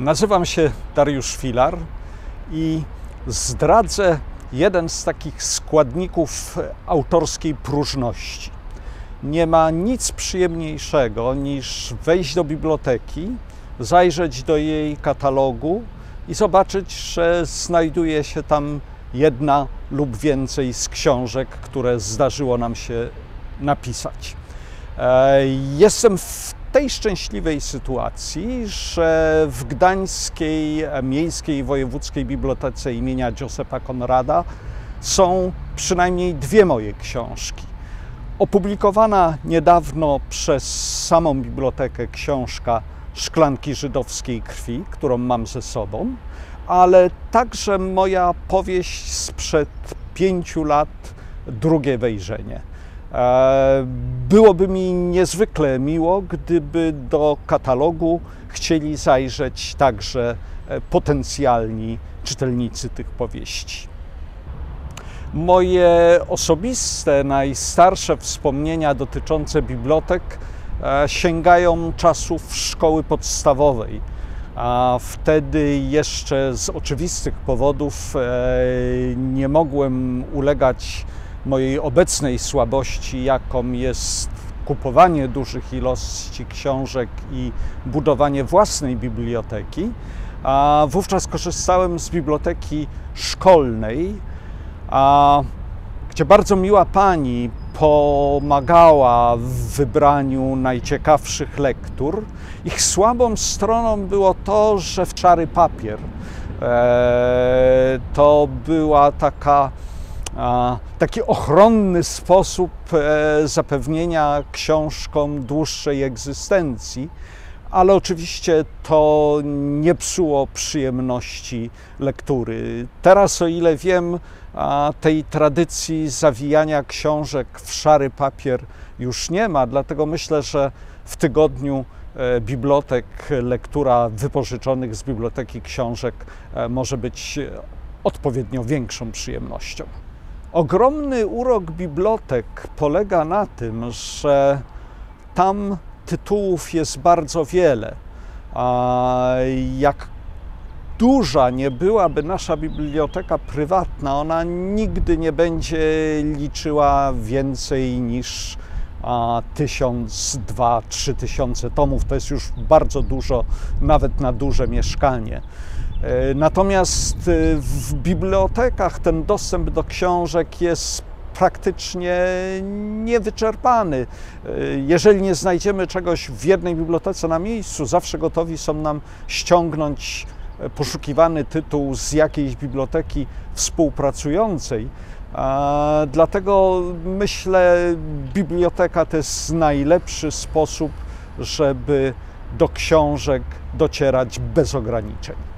Nazywam się Dariusz Filar i zdradzę jeden z takich składników autorskiej próżności. Nie ma nic przyjemniejszego niż wejść do biblioteki, zajrzeć do jej katalogu i zobaczyć, że znajduje się tam jedna lub więcej z książek, które zdarzyło nam się napisać. Jestem w tej szczęśliwej sytuacji, że w Gdańskiej Miejskiej Wojewódzkiej Bibliotece imienia Józefa Konrada są przynajmniej dwie moje książki. Opublikowana niedawno przez samą bibliotekę książka Szklanki żydowskiej krwi, którą mam ze sobą, ale także moja powieść sprzed 5 lat, drugie wejrzenie. Byłoby mi niezwykle miło, gdyby do katalogu chcieli zajrzeć także potencjalni czytelnicy tych powieści. Moje osobiste, najstarsze wspomnienia dotyczące bibliotek sięgają czasów szkoły podstawowej, a wtedy jeszcze z oczywistych powodów nie mogłem ulegać mojej obecnej słabości, jaką jest kupowanie dużych ilości książek i budowanie własnej biblioteki. A wówczas korzystałem z biblioteki szkolnej, gdzie bardzo miła pani pomagała w wybraniu najciekawszych lektur. Ich słabą stroną było to, że w szary papier. To była taki ochronny sposób zapewnienia książkom dłuższej egzystencji, ale oczywiście to nie psuło przyjemności lektury. Teraz, o ile wiem, tej tradycji zawijania książek w szary papier już nie ma, dlatego myślę, że w tygodniu bibliotek lektura wypożyczonych z biblioteki książek może być odpowiednio większą przyjemnością. Ogromny urok bibliotek polega na tym, że tam tytułów jest bardzo wiele. Jak duża nie byłaby nasza biblioteka prywatna, ona nigdy nie będzie liczyła więcej niż 1000, 2000, 3000 tomów. To jest już bardzo dużo, nawet na duże mieszkanie. Natomiast w bibliotekach ten dostęp do książek jest praktycznie niewyczerpany. Jeżeli nie znajdziemy czegoś w jednej bibliotece na miejscu, zawsze gotowi są nam ściągnąć poszukiwany tytuł z jakiejś biblioteki współpracującej. Dlatego myślę, biblioteka to jest najlepszy sposób, żeby do książek docierać bez ograniczeń.